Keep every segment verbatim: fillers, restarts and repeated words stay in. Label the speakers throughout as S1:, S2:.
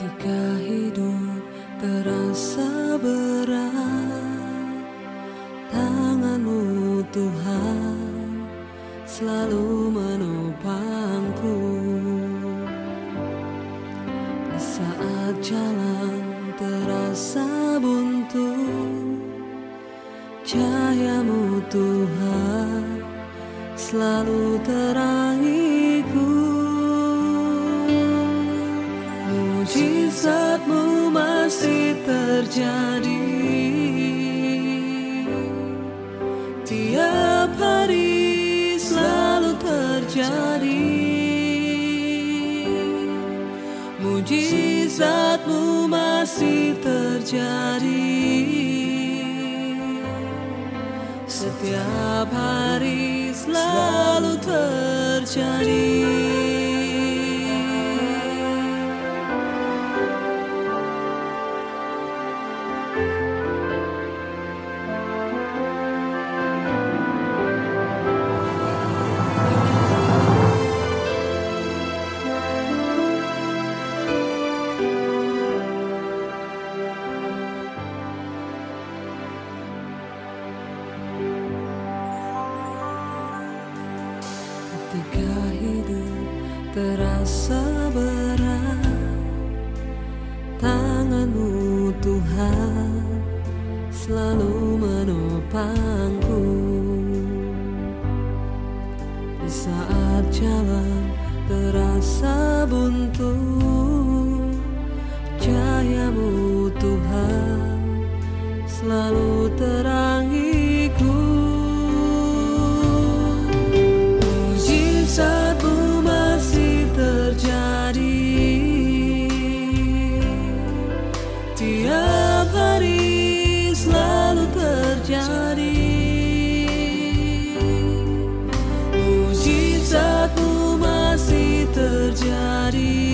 S1: Ketika hidup terasa berat, tangan-Mu Tuhan selalu menopangku. Di saat jalan terasa buntu, cahaya-Mu Tuhan selalu terangiku. Mujizat-Mu masih terjadi tiap hari, selalu terjadi. Mujizat-Mu masih terjadi setiap hari, selalu terjadi. Ketika hidup terasa berat, tangan-Mu Tuhan selalu menopangku. Di saat jalan terasa buntu, cahaya-Mu Tuhan selalu terangiku. Mujizat-Mu masih terjadi tiap hari, selalu terjadi. Mujizat-Mu masih terjadi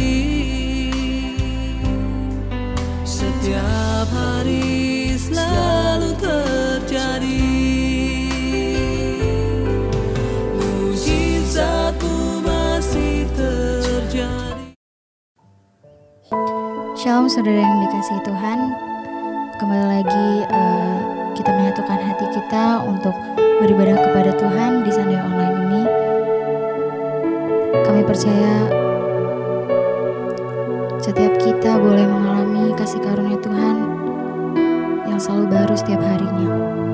S1: setiap hari, selalu terjadi.
S2: Shalom saudara yang dikasihi Tuhan. Kembali lagi uh, kita menyatukan hati kita untuk beribadah kepada Tuhan di Sunday Online ini. Kami percaya setiap kita boleh mengalami kasih karunia Tuhan yang selalu baru setiap harinya.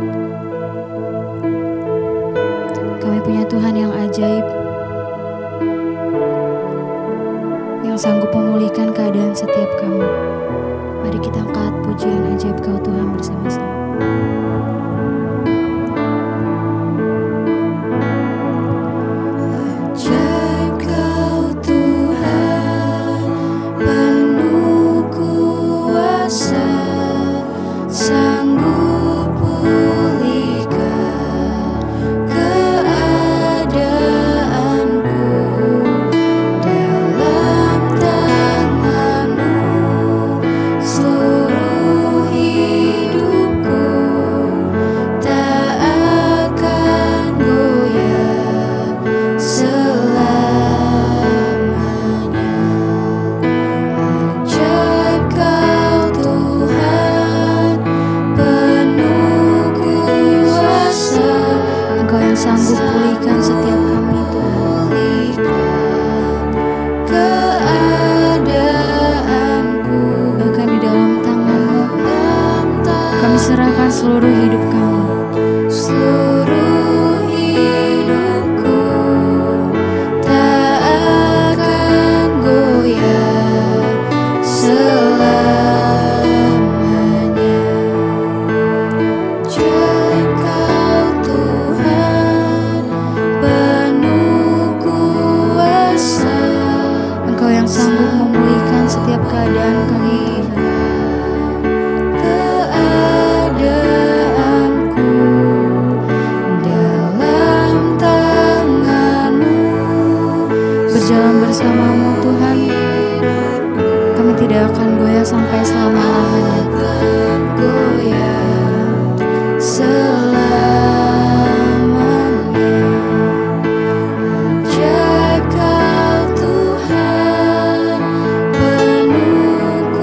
S2: Kami punya Tuhan yang ajaib, yang sanggup memulihkan keadaan setiap kami. Mari kita angkat pujian ajaib Kau Tuhan bersama-sama.
S1: Ajaib Kau Tuhan, penuh kuasa, sanggup pulihkan keadaanku. Dalam tangan-Mu seluruh hidupku tak akan goyah selamanya. Ajaib Kau Tuhan, penuh kuasa,
S2: Engkau yang sanggup pulihkan setiap kami Tuhan.
S1: keadaanku.
S2: Bahkan di dalam tangan-Mu kami serahkan seluruh hidup kami.
S1: Seluruh hidupku tak akan goyah selamanya. Ajaib Kau Tuhan, penuh kuasa,
S2: Engkau yang sanggup memulihkan setiap keadaan kami Tuhan.
S1: keadaanku. Dalam tangan-Mu
S2: Berjalan bersama-Mu Tuhan, kami tidak akan goyah sampai selama-lamanya.
S1: akan goyah selamanya. Ajaib Kau Tuhan, penuh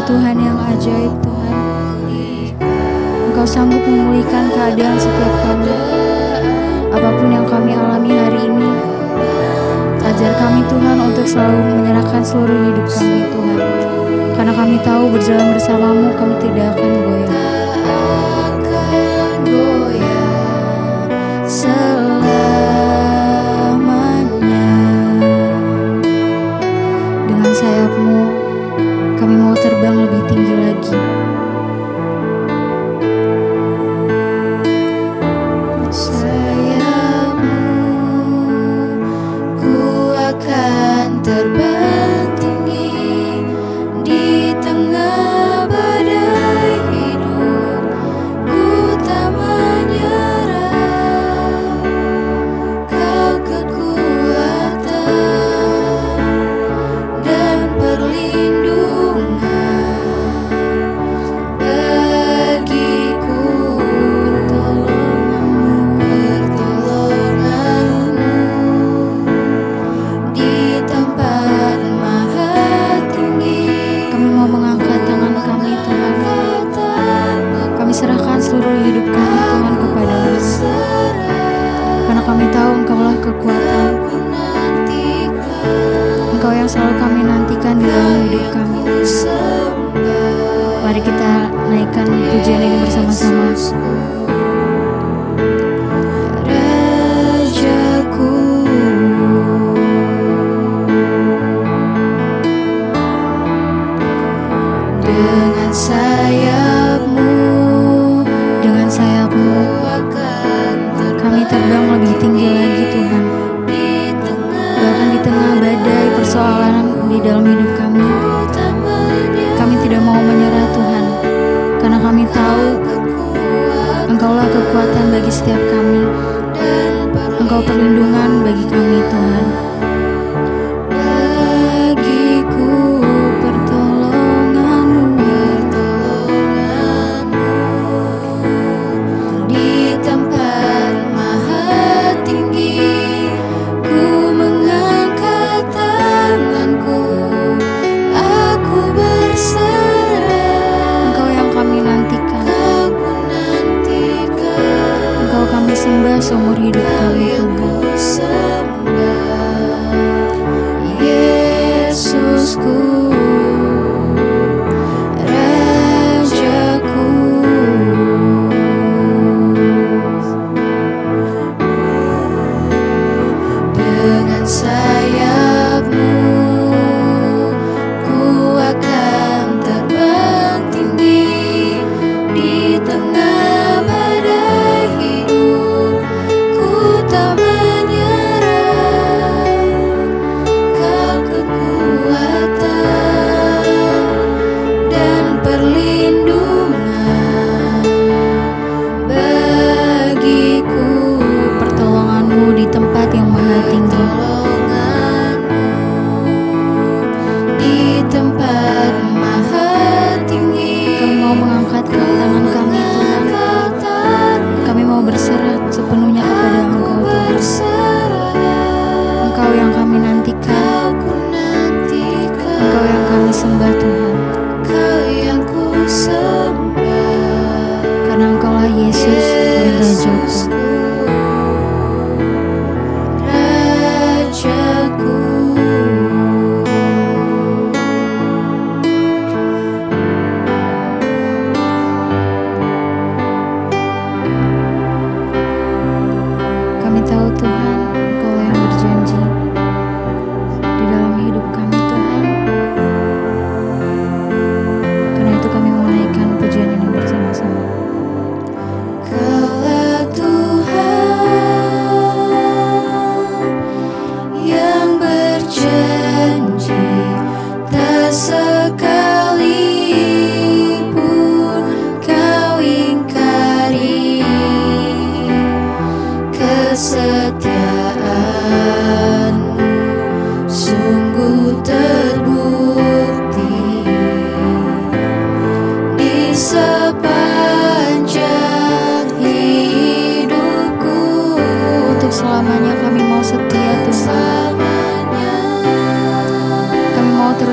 S2: Tuhan yang ajaib Tuhan. Engkau sanggup memulihkan keadaan setiap kami. Apapun yang kami alami hari ini, ajar kami Tuhan untuk selalu menyerahkan seluruh hidup kami Tuhan. Karena kami tahu berjalan bersamamu kami tidak akan goyah. Selamanya dengan sayapmu kami mau terbang lebih tinggi lagi.
S1: Sayapmu, ku akan terbang tinggi di tengah badai hidup. Ku tak menyerah, kau kekuatan dan perlindungan bagiku. Pertolonganmu di tempat maha tinggi.
S2: Kami mau mengangkat tangan kami Tuhan. Kami serahkan seluruh hidup kami Tuhan kepadamu. Karena kami tahu Engkaulah kekuatan. Engkau yang selalu kami nantikan di dalam hidup kami. Mari kita naikkan pujian ini bersama-sama.
S1: Rajaku, dengan sayapmu,
S2: Dengan sayapmu
S1: akan
S2: kami terbang lebih tinggi lagi Tuhan.
S1: di tengah
S2: Bahkan di tengah badai persoalan di dalam hidup kami,
S1: tak menyerah.
S2: kami tidak mau menyerah Tuhan. Karena kami tahu Engkaulah kekuatan bagi setiap kami. Engkau perlindungan bagi kami Tuhan.
S1: Bagiku pertolonganmu, di tempat maha tinggi. Ku mengangkat tanganku, aku berserah.
S2: Engkau yang kami nantikan.
S1: Kau ku nantikan,
S2: Engkau kami sembah seumur hidup kami
S1: yang
S2: Tuhan.
S1: ku sembah. Yesusku, Rajaku, dengan sayapmu ku akan terbang tinggi di tengah badai hidup. Ku tak menyerah, kau kekuatan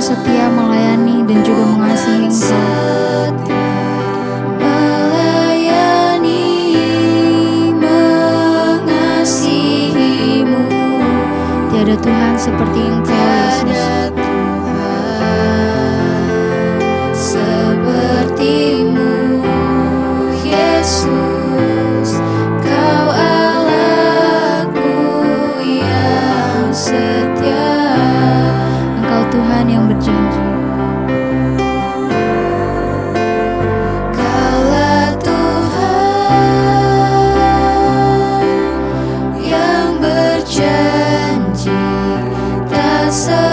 S2: setia melayani dan juga mengasihi Engkau. Tiada Tuhan seperti Engkau, Yesus.
S1: Sepertimu, Yesus, Kau Allahku yang setia.
S2: Engkau Tuhan yang berjanji.
S1: Kaulah Tuhan yang berjanji, tak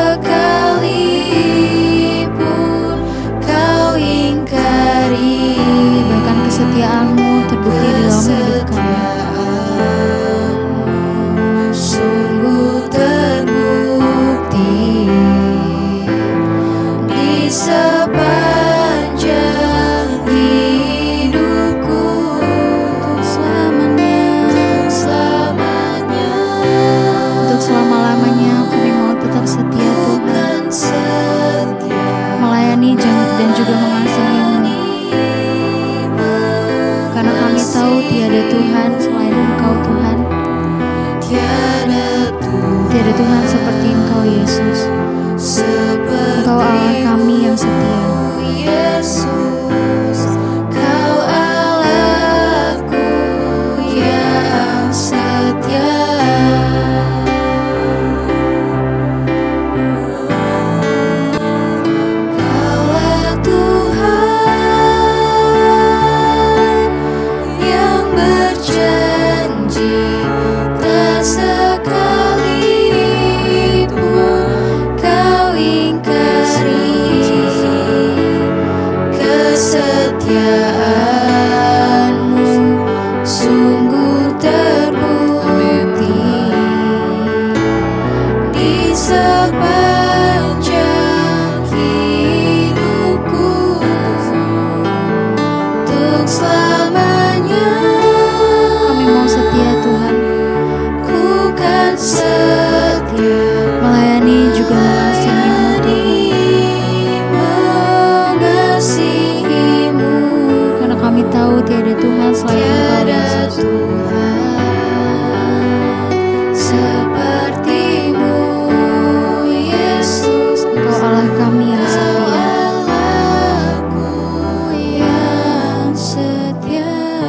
S1: sekalipun Kau ingkari.
S2: Bahkan kesetiaan-Mu terbukti di dalam hidup kami.
S1: Sungguh terbukti di sepanjang hidupku.
S2: Untuk selamanya,
S1: Selamanya
S2: untuk selama-lamanya kami mau tetap setia Tuhan,
S1: kan setia
S2: melayani dan juga mengasihi-Mu. Karena kami tahu tiada Tuhan selain Engkau Tuhan.
S1: tiada
S2: Tiada Tuhan seperti Engkau, Yesus. Engkau Allah kami yang setia.
S1: Yesus, Kau Allahku yang setia. Kaulah Tuhan yang berjanji, tak sekalipun Kau ingkari. Kesetiaan-Mu sungguh terbukti di sepanjang hidupku. Untuk selamanya
S2: Kami mau setia Tuhan,
S1: ku kan setia
S2: melayani juga mengasihi-Mu.
S1: mengasihi-Mu.
S2: Karena kami tahu tiada Tuhan selain Engkau,
S1: Tiada
S2: Yesus.
S1: Tuhan seperti-Mu, Yesus.
S2: Engkau Allah kami yang
S1: Kau
S2: setia.
S1: Allahku yang setia.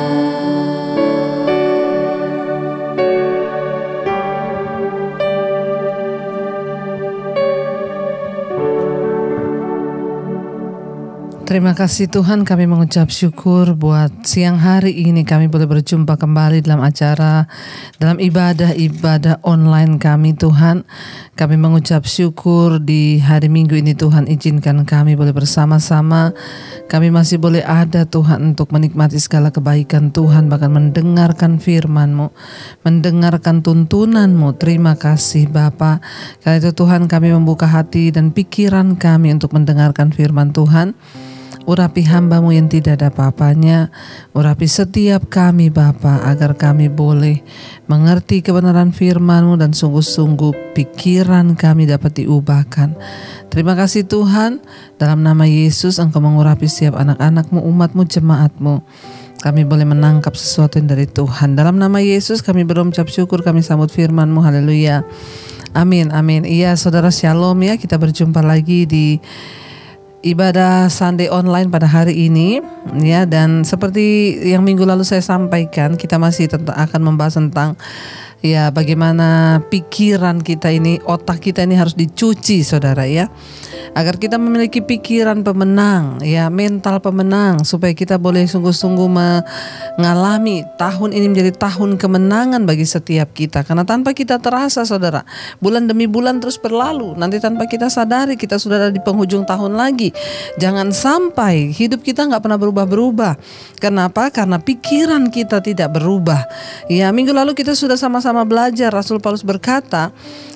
S3: Terima kasih Tuhan, kami mengucap syukur buat siang hari ini kami boleh berjumpa kembali dalam acara, dalam ibadah-ibadah online kami Tuhan. Kami mengucap syukur di hari Minggu ini Tuhan, izinkan kami boleh bersama-sama. Kami masih boleh ada Tuhan untuk menikmati segala kebaikan Tuhan, bahkan mendengarkan firman-Mu, mendengarkan tuntunan-Mu. Terima kasih Bapa. Karena itu Tuhan, kami membuka hati dan pikiran kami untuk mendengarkan firman Tuhan. Urapi hamba-Mu yang tidak ada apa-apanya. Urapi setiap kami Bapa, agar kami boleh mengerti kebenaran firman-Mu dan sungguh-sungguh pikiran kami dapat diubahkan. Terima kasih Tuhan, dalam nama Yesus Engkau mengurapi setiap anak-anak-Mu, umat-Mu, jemaat-Mu. Kami boleh menangkap sesuatu yang dari Tuhan. Dalam nama Yesus kami berucap syukur, kami sambut firman-Mu. Haleluya. Amin, amin. Iya saudara, shalom ya. Kita berjumpa lagi di ibadah Sunday online pada hari ini ya, dan seperti yang minggu lalu saya sampaikan, kita masih tentang, akan membahas tentang ya bagaimana pikiran kita ini, otak kita ini harus dicuci saudara ya, agar kita memiliki pikiran pemenang ya, mental pemenang, supaya kita boleh sungguh-sungguh mengalami tahun ini menjadi tahun kemenangan bagi setiap kita. Karena tanpa kita terasa saudara, bulan demi bulan terus berlalu, nanti tanpa kita sadari kita sudah ada di penghujung tahun lagi. Jangan sampai hidup kita gak pernah berubah-berubah. Kenapa? Karena pikiran kita tidak berubah ya. Minggu lalu kita sudah sama-sama belajar, Rasul Paulus berkata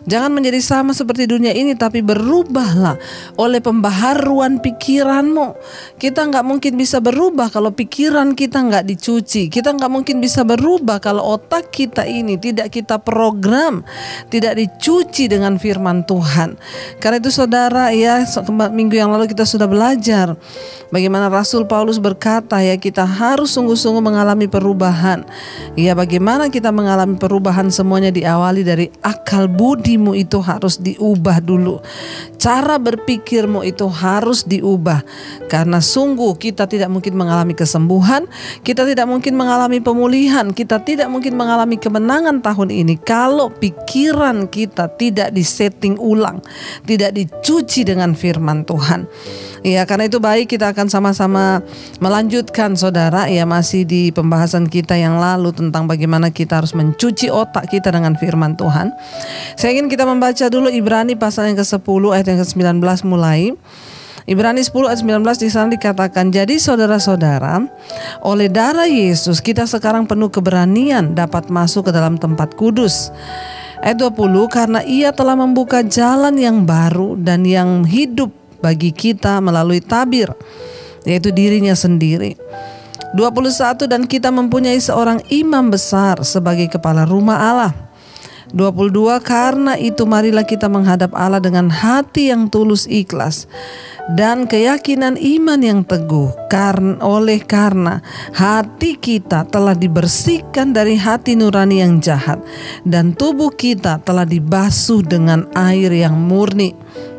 S3: Jangan menjadi sama seperti dunia ini, tapi berubahlah oleh pembaharuan pikiranmu. Kita nggak mungkin bisa berubah kalau pikiran kita nggak dicuci. Kita nggak mungkin bisa berubah kalau otak kita ini tidak kita program, tidak dicuci dengan firman Tuhan. Karena itu saudara, ya minggu yang lalu kita sudah belajar bagaimana Rasul Paulus berkata, ya kita harus sungguh-sungguh mengalami perubahan. Ya bagaimana kita mengalami perubahan, semuanya diawali dari akal budimu itu harus diubah dulu. Cara berpikirmu itu harus diubah. Karena sungguh kita tidak mungkin mengalami kesembuhan, kita tidak mungkin mengalami pemulihan, kita tidak mungkin mengalami kemenangan tahun ini kalau pikiran kita tidak disetting ulang, tidak dicuci dengan firman Tuhan. Ya, karena itu baik kita akan sama-sama melanjutkan saudara, ya masih di pembahasan kita yang lalu tentang bagaimana kita harus mencuci otak kita dengan firman Tuhan. Saya ingin kita membaca dulu Ibrani pasal yang kesepuluh ayat yang kesembilan belas mulai. Ibrani sepuluh ayat sembilan belas di sana dikatakan, jadi saudara-saudara, oleh darah Yesus kita sekarang penuh keberanian dapat masuk ke dalam tempat kudus. Ayat dua puluh, karena ia telah membuka jalan yang baru dan yang hidup bagi kita melalui tabir, yaitu dirinya sendiri. dua puluh satu, dan kita mempunyai seorang imam besar sebagai kepala rumah Allah. dua puluh dua, karena itu marilah kita menghadap Allah dengan hati yang tulus ikhlas dan keyakinan iman yang teguh, karena oleh karena hati kita telah dibersihkan dari hati nurani yang jahat dan tubuh kita telah dibasuh dengan air yang murni.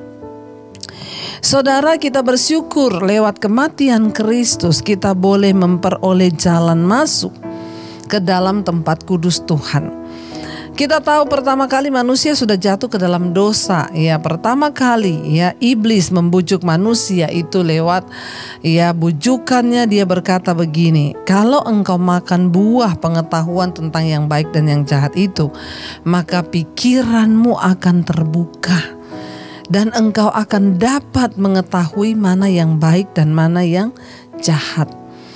S3: Saudara, kita bersyukur lewat kematian Kristus kita boleh memperoleh jalan masuk ke dalam tempat kudus Tuhan. Kita tahu pertama kali manusia sudah jatuh ke dalam dosa. Ya, pertama kali ya iblis membujuk manusia itu lewat ya bujukannya, dia berkata begini, kalau engkau makan buah pengetahuan tentang yang baik dan yang jahat itu, maka pikiranmu akan terbuka dan engkau akan dapat mengetahui mana yang baik dan mana yang jahat.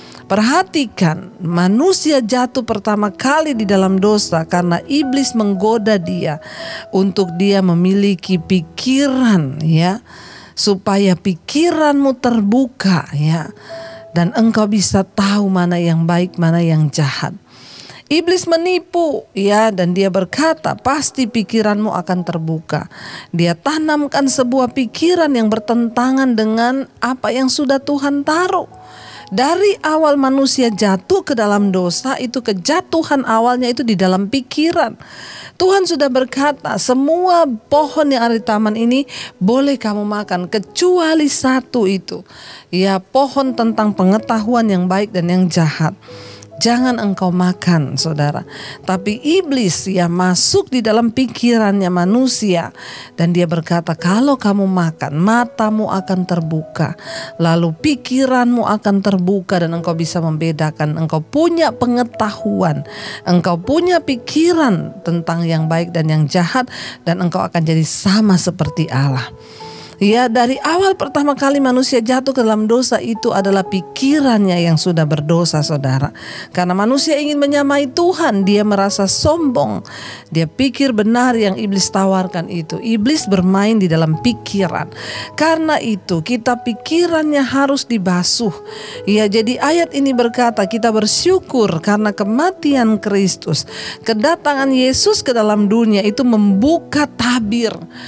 S3: Perhatikan, manusia jatuh pertama kali di dalam dosa karena iblis menggoda dia untuk dia memiliki pikiran, ya, supaya pikiranmu terbuka, ya, dan engkau bisa tahu mana yang baik, mana yang jahat. Iblis menipu, ya, dan dia berkata pasti pikiranmu akan terbuka. Dia tanamkan sebuah pikiran yang bertentangan dengan apa yang sudah Tuhan taruh. Dari awal manusia jatuh ke dalam dosa, itu kejatuhan awalnya itu di dalam pikiran. Tuhan sudah berkata semua pohon yang ada di taman ini boleh kamu makan kecuali satu itu, ya, pohon tentang pengetahuan yang baik dan yang jahat. Jangan engkau makan, saudara. Tapi iblis ya masuk di dalam pikirannya manusia dan dia berkata, kalau kamu makan, matamu akan terbuka, lalu pikiranmu akan terbuka dan engkau bisa membedakan. Engkau punya pengetahuan, engkau punya pikiran tentang yang baik dan yang jahat, dan engkau akan jadi sama seperti Allah. Ya, dari awal pertama kali manusia jatuh ke dalam dosa itu adalah pikirannya yang sudah berdosa, saudara. Karena manusia ingin menyamai Tuhan, dia merasa sombong. Dia pikir benar yang iblis tawarkan itu. Iblis bermain di dalam pikiran. Karena itu kita pikirannya harus dibasuh. Ya, jadi ayat ini berkata kita bersyukur karena kematian Kristus. Kedatangan Yesus ke dalam dunia itu membuka tabir,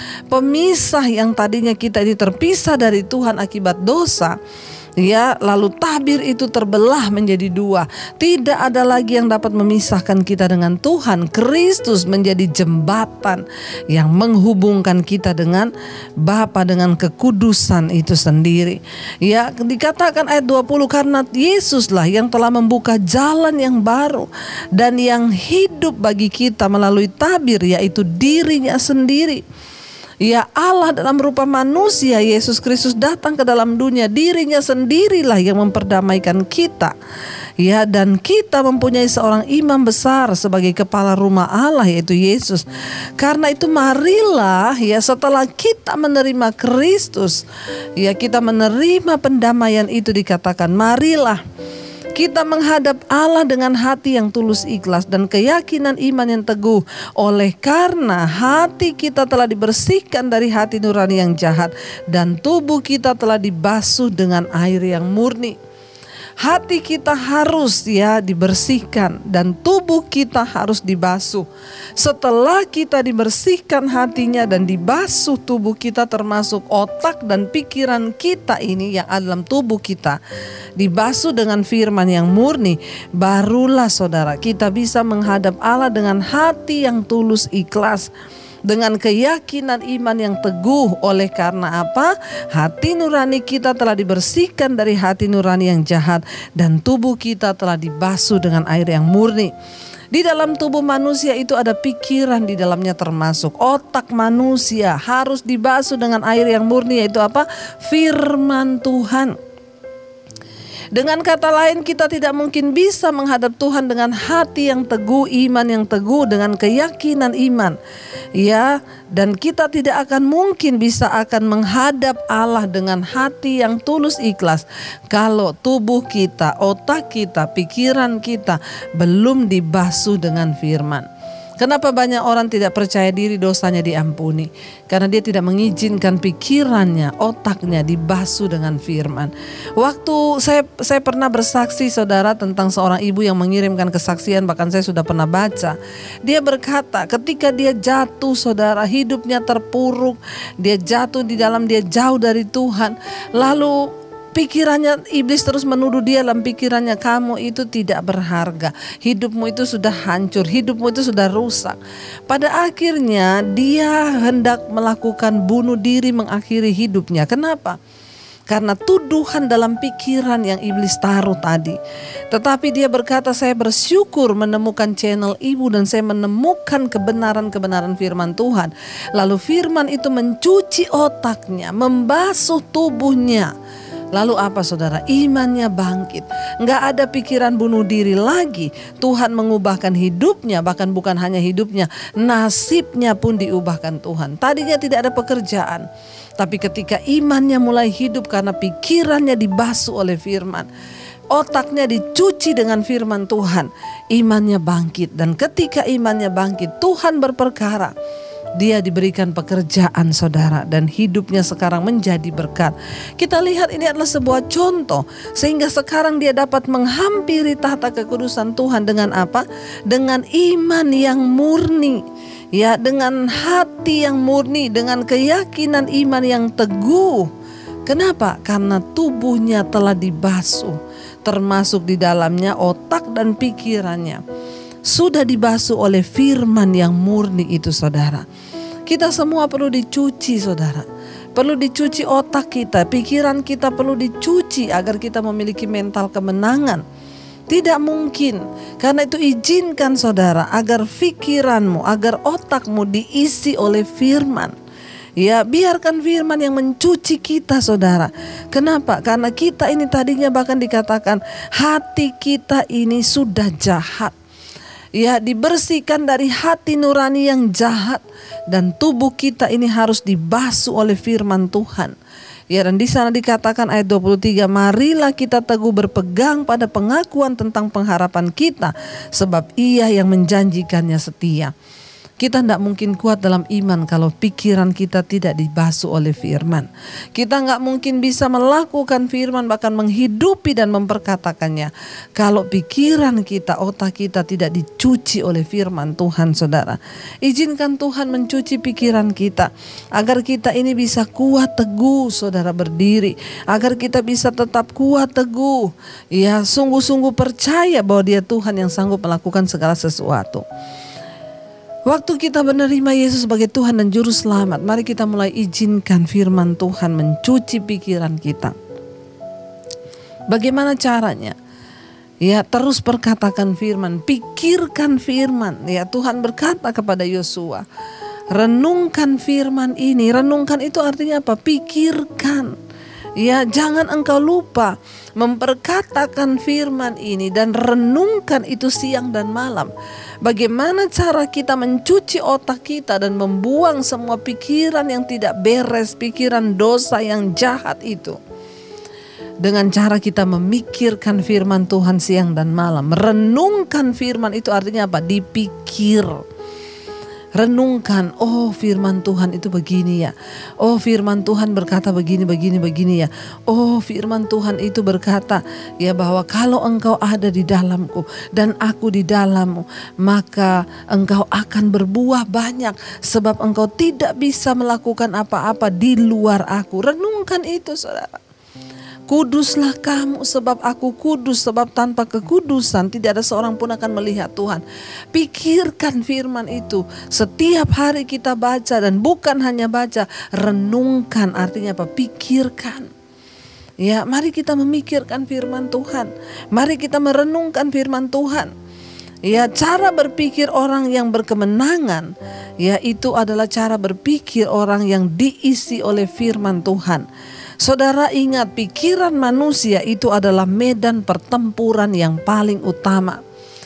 S3: pemisah yang tadinya kita ini terpisah dari Tuhan akibat dosa. Ya, lalu tabir itu terbelah menjadi dua. Tidak ada lagi yang dapat memisahkan kita dengan Tuhan. Kristus menjadi jembatan yang menghubungkan kita dengan Bapa, dengan kekudusan itu sendiri. Ya, dikatakan ayat dua puluh, karena Yesuslah yang telah membuka jalan yang baru dan yang hidup bagi kita melalui tabir, yaitu dirinya sendiri. Ya, Allah dalam rupa manusia, Yesus Kristus datang ke dalam dunia, dirinya sendirilah yang memperdamaikan kita. Ya, dan kita mempunyai seorang imam besar sebagai kepala rumah Allah, yaitu Yesus. Karena itu marilah, ya, setelah kita menerima Kristus, ya, kita menerima pendamaian itu, dikatakan marilah Kita menghadap Allah dengan hati yang tulus ikhlas dan keyakinan iman yang teguh. Oleh karena hati kita telah dibersihkan dari hati nurani yang jahat dan tubuh kita telah dibasuh dengan air yang murni. Hati kita harus ya dibersihkan dan tubuh kita harus dibasuh. Setelah kita dibersihkan hatinya dan dibasuh tubuh kita, termasuk otak dan pikiran kita ini yang ada dalam tubuh kita, dibasuh dengan firman yang murni, barulah saudara kita bisa menghadap Allah dengan hati yang tulus ikhlas, dengan keyakinan iman yang teguh. Oleh karena apa? Hati nurani kita telah dibersihkan dari hati nurani yang jahat dan tubuh kita telah dibasuh dengan air yang murni. Di dalam tubuh manusia itu ada pikiran di dalamnya, termasuk otak manusia harus dibasuh dengan air yang murni, yaitu apa? Firman Tuhan. Dengan kata lain, kita tidak mungkin bisa menghadap Tuhan dengan hati yang teguh, iman yang teguh, dengan keyakinan iman. Ya, dan kita tidak akan mungkin bisa akan menghadap Allah dengan hati yang tulus ikhlas kalau tubuh kita, otak kita, pikiran kita belum dibasuh dengan firman. Kenapa banyak orang tidak percaya diri dosanya diampuni? Karena dia tidak mengizinkan pikirannya, otaknya dibasuh dengan firman. Waktu saya saya pernah bersaksi saudara tentang seorang ibu yang mengirimkan kesaksian, bahkan saya sudah pernah baca. Dia berkata ketika dia jatuh saudara, hidupnya terpuruk, dia jatuh di dalam, dia jauh dari Tuhan. Lalu pikirannya, iblis terus menuduh dia dalam pikirannya, kamu itu tidak berharga, hidupmu itu sudah hancur, hidupmu itu sudah rusak. Pada akhirnya dia hendak melakukan bunuh diri, mengakhiri hidupnya. Kenapa? Karena tuduhan dalam pikiran yang iblis taruh tadi. Tetapi dia berkata, saya bersyukur menemukan channel ibu dan saya menemukan kebenaran-kebenaran firman Tuhan. Lalu firman itu mencuci otaknya, membasuh tubuhnya. Lalu apa saudara? Imannya bangkit. Nggak ada pikiran bunuh diri lagi. Tuhan mengubahkan hidupnya, bahkan bukan hanya hidupnya, nasibnya pun diubahkan Tuhan. Tadinya tidak ada pekerjaan, tapi ketika imannya mulai hidup karena pikirannya dibasuh oleh firman, otaknya dicuci dengan firman Tuhan, imannya bangkit. Dan ketika imannya bangkit, Tuhan berperkara. Dia diberikan pekerjaan saudara dan hidupnya sekarang menjadi berkat. Kita lihat ini adalah sebuah contoh sehingga sekarang dia dapat menghampiri tahta kekudusan Tuhan dengan apa? Dengan iman yang murni. Ya, dengan hati yang murni, dengan keyakinan iman yang teguh. Kenapa? Karena tubuhnya telah dibasuh, termasuk di dalamnya otak dan pikirannya sudah dibasuh oleh firman yang murni itu saudara. Kita semua perlu dicuci saudara. Perlu dicuci otak kita, pikiran kita perlu dicuci agar kita memiliki mental kemenangan. Tidak mungkin, karena itu izinkan saudara agar pikiranmu, agar otakmu diisi oleh firman. Ya, biarkan firman yang mencuci kita saudara. Kenapa? Karena kita ini tadinya bahkan dikatakan hati kita ini sudah jahat. Ya, dibersihkan dari hati nurani yang jahat dan tubuh kita ini harus dibasuh oleh firman Tuhan. Ya, dan di sana dikatakan ayat dua puluh tiga, marilah kita teguh berpegang pada pengakuan tentang pengharapan kita, sebab Ia yang menjanjikannya setia. Kita tidak mungkin kuat dalam iman kalau pikiran kita tidak dibasuh oleh firman. Kita nggak mungkin bisa melakukan firman, bahkan menghidupi dan memperkatakannya, kalau pikiran kita, otak kita tidak dicuci oleh firman Tuhan saudara. Izinkan Tuhan mencuci pikiran kita agar kita ini bisa kuat teguh saudara berdiri, agar kita bisa tetap kuat teguh. Ya, sungguh-sungguh percaya bahwa Dia Tuhan yang sanggup melakukan segala sesuatu. Waktu kita menerima Yesus sebagai Tuhan dan Juru Selamat, mari kita mulai izinkan firman Tuhan mencuci pikiran kita. Bagaimana caranya? Ya, terus perkatakan firman, pikirkan firman. Ya, Tuhan berkata kepada Yosua, renungkan firman ini. Renungkan itu artinya apa? Pikirkan. Ya, jangan engkau lupa memperkatakan firman ini dan renungkan itu siang dan malam. Bagaimana cara kita mencuci otak kita dan membuang semua pikiran yang tidak beres, pikiran dosa yang jahat itu. dengan cara kita memikirkan firman Tuhan siang dan malam. Merenungkan firman itu artinya apa? Dipikir. Renungkan, oh firman Tuhan itu begini ya. Oh firman Tuhan berkata begini, begini, begini ya. Oh firman Tuhan itu berkata ya bahwa kalau engkau ada di dalamku dan aku di dalammu, maka engkau akan berbuah banyak. Sebab engkau tidak bisa melakukan apa-apa di luar aku. Renungkan itu saudara. Kuduslah kamu sebab aku kudus, sebab tanpa kekudusan tidak ada seorang pun akan melihat Tuhan. Pikirkan firman itu. Setiap hari kita baca, dan bukan hanya baca, renungkan artinya apa? Pikirkan. Ya, mari kita memikirkan firman Tuhan. Mari kita merenungkan firman Tuhan. Ya, cara berpikir orang yang berkemenangan, ya itu adalah cara berpikir orang yang diisi oleh firman Tuhan. Saudara ingat, pikiran manusia itu adalah medan pertempuran yang paling utama.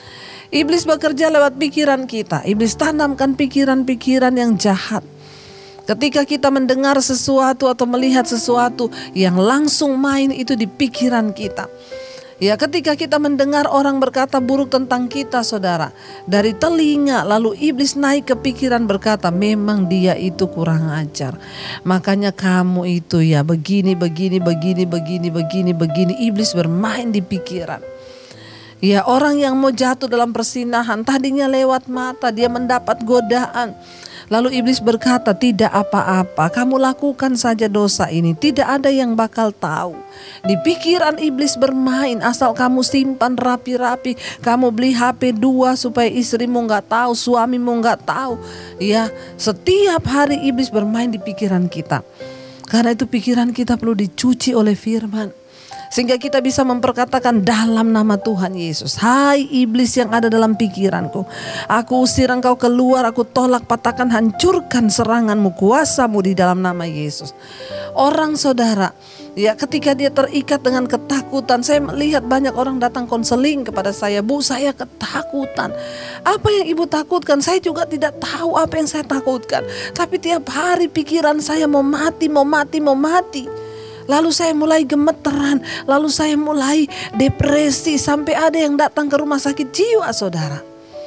S3: Iblis bekerja lewat pikiran kita. Iblis tanamkan pikiran-pikiran yang jahat. Ketika kita mendengar sesuatu atau melihat sesuatu yang langsung main itu di pikiran kita. Ya, ketika kita mendengar orang berkata buruk tentang kita, saudara, dari telinga lalu iblis naik ke pikiran berkata, memang dia itu kurang ajar. Makanya kamu itu ya begini, begini, begini, begini, begini, begini. Iblis bermain di pikiran. Ya, orang yang mau jatuh dalam persinahan, tadinya lewat mata dia mendapat godaan. Lalu iblis berkata, tidak apa-apa, kamu lakukan saja dosa ini, tidak ada yang bakal tahu. Di pikiran iblis bermain, asal kamu simpan rapi-rapi, kamu beli H P dua supaya istrimu gak tahu, suamimu gak tahu. Ya, setiap hari iblis bermain di pikiran kita. Karena itu pikiran kita perlu dicuci oleh firman. Sehingga kita bisa memperkatakan dalam nama Tuhan Yesus, hai iblis yang ada dalam pikiranku, aku usir engkau keluar, aku tolak, patahkan, hancurkan seranganmu, kuasamu di dalam nama Yesus. Orang saudara, ya ketika dia terikat dengan ketakutan, saya melihat banyak orang datang konseling kepada saya, Bu saya ketakutan. Apa yang ibu takutkan? Saya juga tidak tahu apa yang saya takutkan. Tapi tiap hari pikiran saya mau mati, mau mati, mau mati. Lalu saya mulai gemeteran, lalu saya mulai depresi, sampai ada yang datang ke rumah sakit jiwa saudara.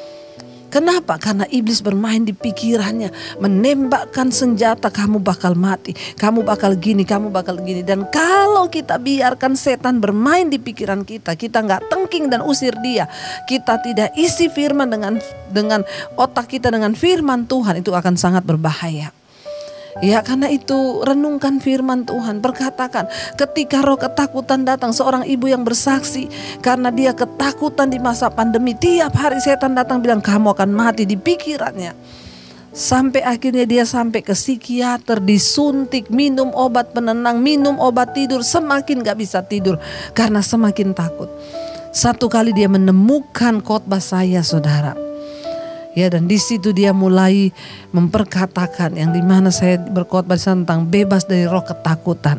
S3: Kenapa? Karena iblis bermain di pikirannya, menembakkan senjata, kamu bakal mati, kamu bakal gini, kamu bakal gini. Dan kalau kita biarkan setan bermain di pikiran kita, kita gak tengking dan usir dia, kita tidak isi firman dengan dengan otak kita dengan firman Tuhan, itu akan sangat berbahaya. Ya, karena itu renungkan firman Tuhan. Perkatakan, ketika roh ketakutan datang, seorang ibu yang bersaksi karena dia ketakutan di masa pandemi, tiap hari setan datang bilang kamu akan mati di pikirannya. Sampai akhirnya dia sampai ke psikiater, disuntik, minum obat penenang, minum obat tidur, semakin gak bisa tidur karena semakin takut. Satu kali dia menemukan khotbah saya saudara. Ya, dan di situ dia mulai memperkatakan yang dimana saya berkhotbah tentang bebas dari roh ketakutan.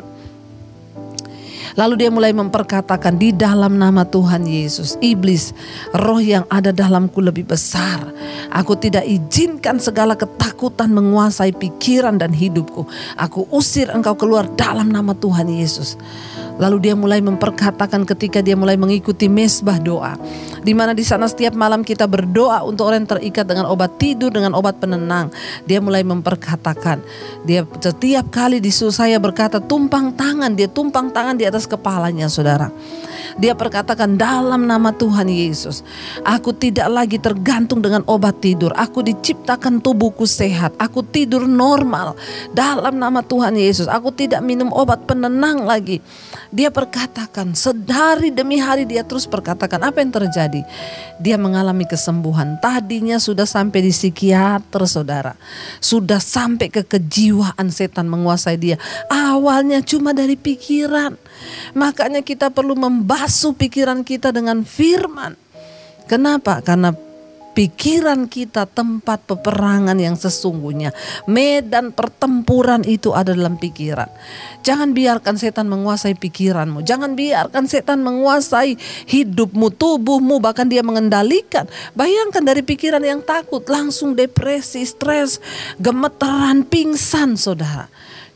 S3: Lalu dia mulai memperkatakan di dalam nama Tuhan Yesus, iblis, roh yang ada dalamku lebih besar. Aku tidak izinkan segala ketakutan menguasai pikiran dan hidupku. Aku usir engkau keluar dalam nama Tuhan Yesus. Lalu dia mulai memperkatakan ketika dia mulai mengikuti mesbah doa, di mana di sana setiap malam kita berdoa untuk orang yang terikat dengan obat tidur, dengan obat penenang. Dia mulai memperkatakan, dia setiap kali disuruh saya berkata tumpang tangan, dia tumpang tangan di atas kepalanya saudara. Dia perkatakan dalam nama Tuhan Yesus, aku tidak lagi tergantung dengan obat tidur. Aku diciptakan tubuhku sehat, aku tidur normal dalam nama Tuhan Yesus. Aku tidak minum obat penenang lagi. Dia perkatakan sedari demi hari, dia terus perkatakan apa yang terjadi. Dia mengalami kesembuhan. Tadinya sudah sampai di psikiater saudara, sudah sampai ke kejiwaan, setan menguasai dia. Awalnya cuma dari pikiran. Makanya kita perlu membasuh pikiran kita dengan firman. Kenapa? Karena pikiran kita tempat peperangan yang sesungguhnya. Medan pertempuran itu ada dalam pikiran. Jangan biarkan setan menguasai pikiranmu. Jangan biarkan setan menguasai hidupmu, tubuhmu, bahkan dia mengendalikan. Bayangkan dari pikiran yang takut langsung depresi, stres, gemeteran, pingsan saudara.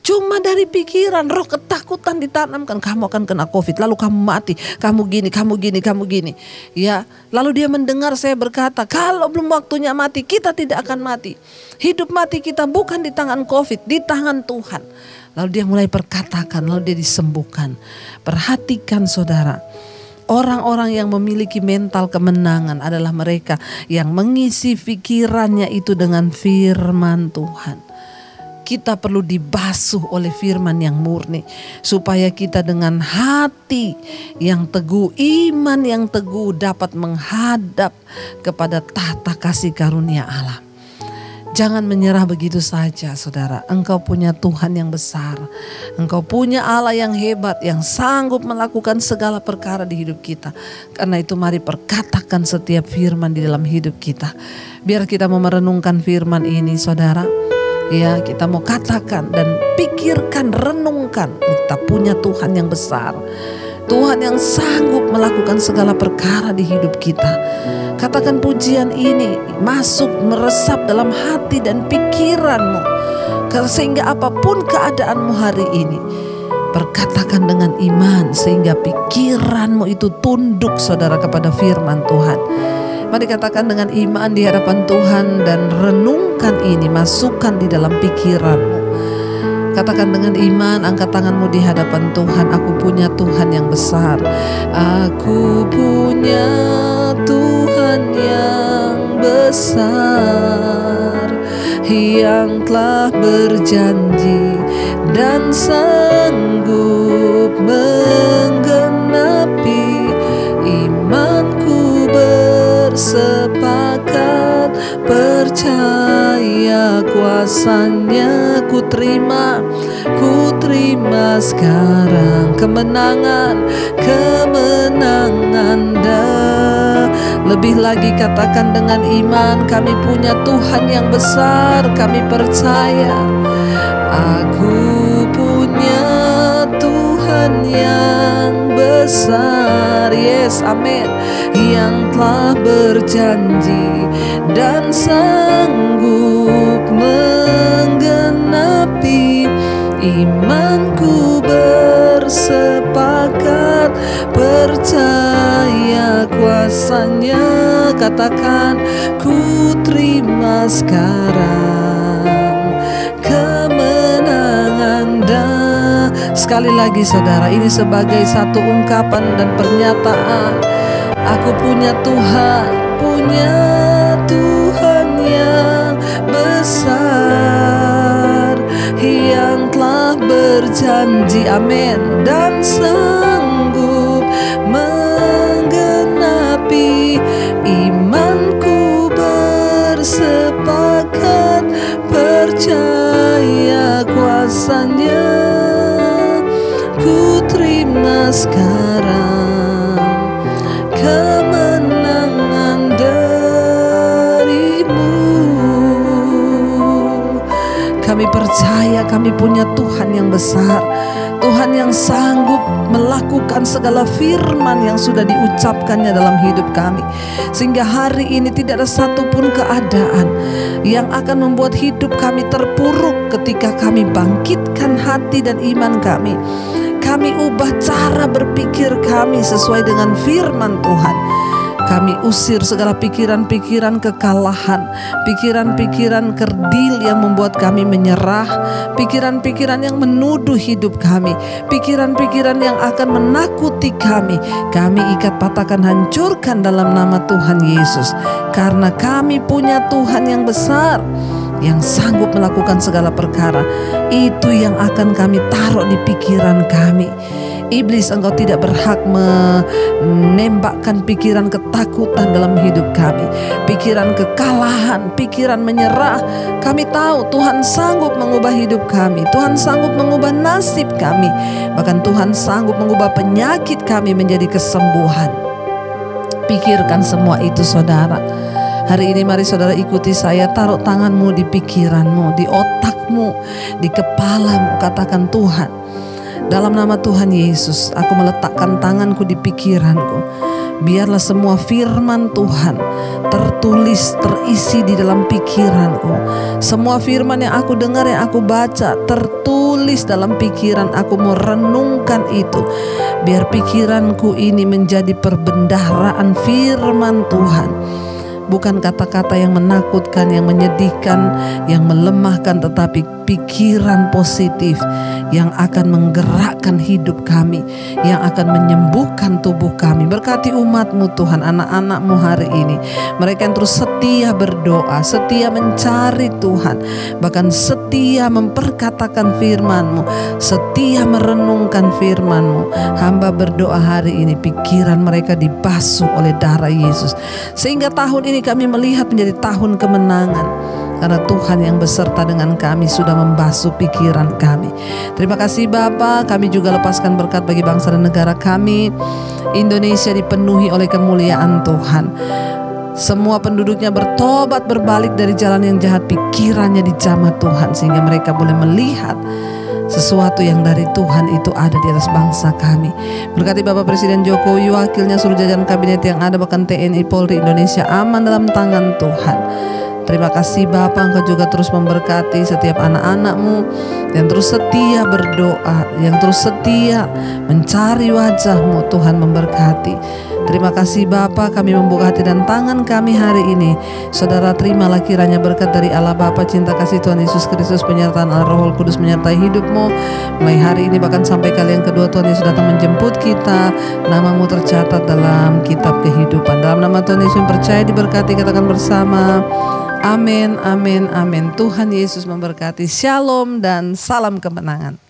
S3: Cuma dari pikiran, roh ketakutan ditanamkan, kamu akan kena COVID, lalu kamu mati, kamu gini, kamu gini, kamu gini. Ya, lalu dia mendengar saya berkata, kalau belum waktunya mati, kita tidak akan mati. Hidup mati kita bukan di tangan COVID, di tangan Tuhan. Lalu dia mulai perkatakan, lalu dia disembuhkan. Perhatikan saudara, orang-orang yang memiliki mental kemenangan adalah mereka yang mengisi pikirannya itu dengan firman Tuhan. Kita perlu dibasuh oleh firman yang murni, supaya kita dengan hati yang teguh, iman yang teguh dapat menghadap kepada tahta kasih karunia Allah. Jangan menyerah begitu saja saudara. Engkau punya Tuhan yang besar. Engkau punya Allah yang hebat, yang sanggup melakukan segala perkara di hidup kita. Karena itu mari perkatakan setiap firman di dalam hidup kita. Biar kita mau merenungkan firman ini saudara. Ya, kita mau katakan dan pikirkan, renungkan. Kita punya Tuhan yang besar. Tuhan yang sanggup melakukan segala perkara di hidup kita. Katakan pujian ini masuk meresap dalam hati dan pikiranmu, sehingga apapun keadaanmu hari ini, perkatakan dengan iman sehingga pikiranmu itu tunduk saudara kepada firman Tuhan. Mari katakan dengan iman di hadapan Tuhan dan renungkan ini, masukkan di dalam pikiranmu. Katakan dengan iman, angkat tanganmu di hadapan Tuhan. Aku punya Tuhan yang besar. Aku punya Tuhan yang besar, yang telah berjanji dan sanggup menggenapi imanku. Bersepakat percaya kuasanya, ku terima, ku terima sekarang kemenangan, kemenangan dah. Lebih lagi katakan dengan iman, kami punya Tuhan yang besar, kami percaya. Aku punya Tuhan yang besar, yes, amin, yang telah berjanji dan sanggup menggenapi imanku. Bersepakat percaya kuasanya, katakan ku terima sekarang kemenangan dah. Sekali lagi saudara, ini sebagai satu ungkapan dan pernyataan. Aku punya Tuhan, punya Tuhan yang besar, yang telah berjanji, amin, dan sanggup menggenapi imanku. Bersepakat percaya kuasanya, ku terima sekarang kemenangan darimu. Kami percaya kami punya Tuhan yang besar, Tuhan yang sanggup melakukan segala firman yang sudah diucapkannya dalam hidup kami. Sehingga hari ini tidak ada satupun keadaan yang akan membuat hidup kami terpuruk ketika kami bangkitkan hati dan iman kami. Kami ubah cara berpikir kami sesuai dengan firman Tuhan. Kami usir segala pikiran-pikiran kekalahan, pikiran-pikiran kerdil yang membuat kami menyerah, pikiran-pikiran yang menuduh hidup kami, pikiran-pikiran yang akan menakuti kami. Kami ikat, patahkan, hancurkan dalam nama Tuhan Yesus. Karena kami punya Tuhan yang besar, yang sanggup melakukan segala perkara. Itu yang akan kami taruh di pikiran kami. Iblis, engkau tidak berhak menembakkan pikiran ketakutan dalam hidup kami, pikiran kekalahan, pikiran menyerah. Kami tahu Tuhan sanggup mengubah hidup kami, Tuhan sanggup mengubah nasib kami, bahkan Tuhan sanggup mengubah penyakit kami menjadi kesembuhan. Pikirkan semua itu saudara. Hari ini mari saudara ikuti saya, taruh tanganmu di pikiranmu, di otakmu, di kepalamu. Katakan, Tuhan, dalam nama Tuhan Yesus, aku meletakkan tanganku di pikiranku. Biarlah semua firman Tuhan tertulis, terisi di dalam pikiranku. Semua firman yang aku dengar, yang aku baca, tertulis tulis dalam pikiran, aku mau renungkan itu. Biar pikiranku ini menjadi perbendaharaan firman Tuhan. Bukan kata-kata yang menakutkan, yang menyedihkan, yang melemahkan, tetapi pikiran positif yang akan menggerakkan hidup kami, yang akan menyembuhkan tubuh kami. Berkati umat-Mu Tuhan, anak-anak-Mu hari ini. Mereka yang terus setia berdoa, setia mencari Tuhan, bahkan setia memperkatakan firman-Mu, setia merenungkan firman-Mu. Hamba berdoa hari ini pikiran mereka dibasuh oleh darah Yesus, sehingga tahun ini kami melihat menjadi tahun kemenangan. Karena Tuhan yang beserta dengan kami sudah membasuh pikiran kami. Terima kasih Bapa. Kami juga lepaskan berkat bagi bangsa dan negara kami. Indonesia dipenuhi oleh kemuliaan Tuhan. Semua penduduknya bertobat, berbalik dari jalan yang jahat, pikirannya dijamah Tuhan, sehingga mereka boleh melihat sesuatu yang dari Tuhan itu ada di atas bangsa kami. Berkati Bapak Presiden Jokowi, wakilnya, seluruh jajaran kabinet yang ada, bahkan T N I, Polri, Indonesia aman dalam tangan Tuhan. Terima kasih Bapa, Engkau juga terus memberkati setiap anak-anak-Mu yang terus setia berdoa, yang terus setia mencari wajah-Mu. Tuhan memberkati. Terima kasih Bapa, kami membuka hati dan tangan kami hari ini. Saudara, terimalah kiranya berkat dari Allah Bapa, cinta kasih Tuhan Yesus Kristus, penyertaan Allah Roh Kudus menyertai hidupmu. Mulai hari ini bahkan sampai kali yang kedua Tuhan Yesus datang menjemput kita, namamu tercatat dalam kitab kehidupan. Dalam nama Tuhan Yesus percaya diberkati, katakan bersama. Amin, amin, amin. Tuhan Yesus memberkati. Shalom dan salam kemenangan.